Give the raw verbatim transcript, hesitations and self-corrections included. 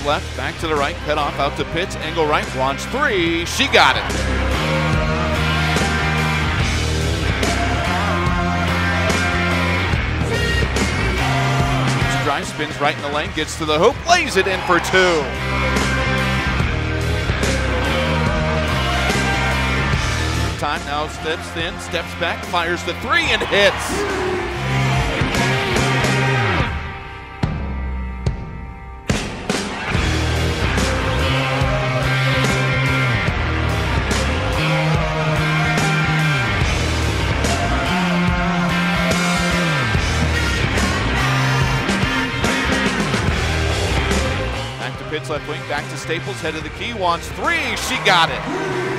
left, back to the right, cut off out to Pitts, angle right, launch three, she got it. She drives, spins right in the lane, gets to the hoop, lays it in for two. Time now steps in, steps back, fires the three and hits. Pitts left wing, back to Staples, head of the key, wants three, she got it.